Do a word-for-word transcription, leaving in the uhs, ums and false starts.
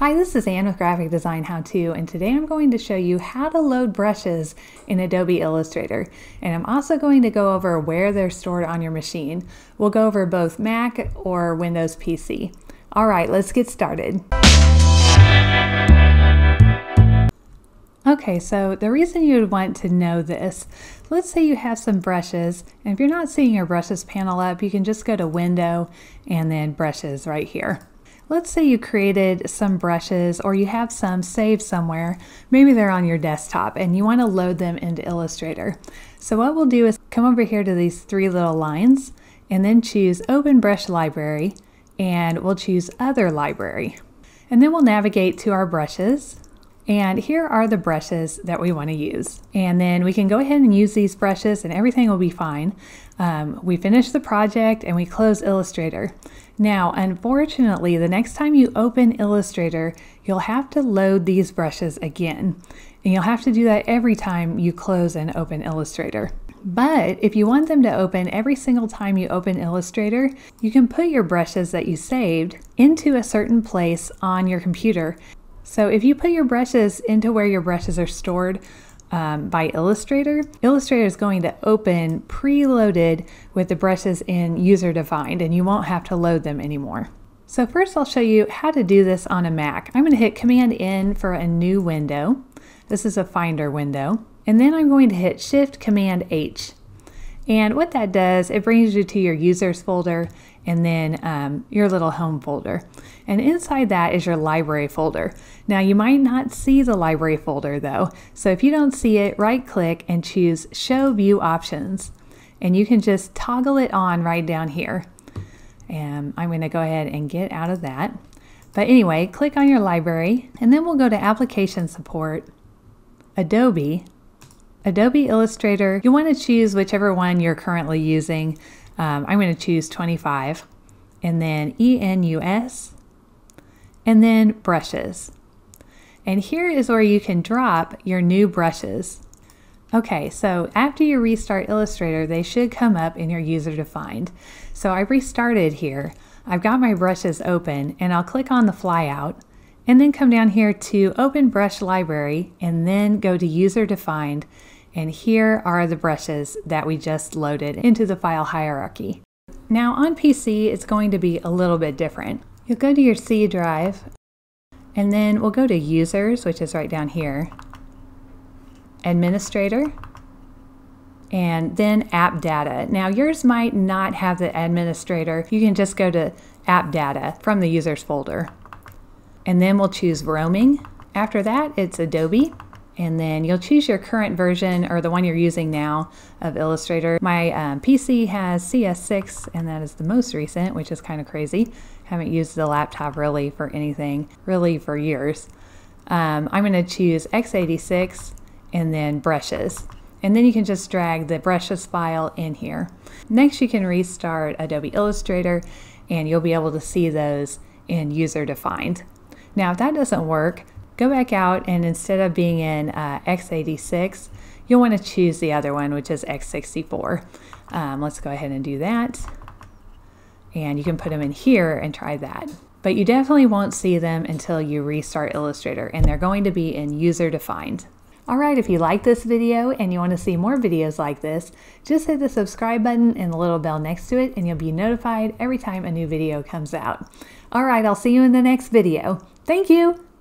Hi, this is Ann with Graphic Design How To, and today I'm going to show you how to load brushes in Adobe Illustrator. And I'm also going to go over where they're stored on your machine. We'll go over both Mac or Windows P C. All right, let's get started. Okay, so the reason you would want to know this, let's say you have some brushes, and if you're not seeing your brushes panel up, you can just go to Window and then Brushes right here. Let's say you created some brushes or you have some saved somewhere, maybe they're on your desktop and you want to load them into Illustrator. So what we'll do is come over here to these three little lines and then choose Open Brush Library, and we'll choose Other Library. And then we'll navigate to our brushes. And here are the brushes that we want to use. And then we can go ahead and use these brushes and everything will be fine. Um, we finish the project and we close Illustrator. Now, unfortunately, the next time you open Illustrator, you'll have to load these brushes again. And you'll have to do that every time you close and open Illustrator. But if you want them to open every single time you open Illustrator, you can put your brushes that you saved into a certain place on your computer. So if you put your brushes into where your brushes are stored um, by Illustrator, Illustrator is going to open preloaded with the brushes in user defined, and you won't have to load them anymore. So first I'll show you how to do this on a Mac. I'm going to hit Command N for a new window. This is a Finder window. And then I'm going to hit Shift Command H. And what that does, it brings you to your users folder and then um, your little home folder. And inside that is your library folder. Now you might not see the library folder though. So if you don't see it, right click and choose Show View Options. And you can just toggle it on right down here. And I'm gonna go ahead and get out of that. But anyway, click on your library and then we'll go to Application Support, Adobe, Adobe Illustrator. You want to choose whichever one you're currently using. Um, I'm going to choose twenty-five, and then E N U S, and then Brushes. And here is where you can drop your new brushes. Okay, so after you restart Illustrator, they should come up in your user defined. So I restarted here. I've got my brushes open, and I'll click on the flyout, and then come down here to Open Brush Library, and then go to User Defined. And here are the brushes that we just loaded into the file hierarchy. Now on P C, it's going to be a little bit different. You'll go to your C drive, and then we'll go to Users, which is right down here, Administrator, and then App Data. Now yours might not have the administrator. You can just go to App Data from the Users folder. And then we'll choose Roaming. After that, it's Adobe. And then you'll choose your current version or the one you're using now of Illustrator. My um, P C has C S six, and that is the most recent, which is kind of crazy. Haven't used the laptop really for anything, really for years. Um, I'm going to choose x eighty-six and then Brushes. And then you can just drag the brushes file in here. Next, you can restart Adobe Illustrator, and you'll be able to see those in user defined. Now, if that doesn't work, go back out, and instead of being in uh, x eighty-six, you'll want to choose the other one, which is x sixty-four. Um, let's go ahead and do that. And you can put them in here and try that. But you definitely won't see them until you restart Illustrator, and they're going to be in user defined. All right, if you like this video and you want to see more videos like this, just hit the subscribe button and the little bell next to it, and you'll be notified every time a new video comes out. All right, I'll see you in the next video. Thank you.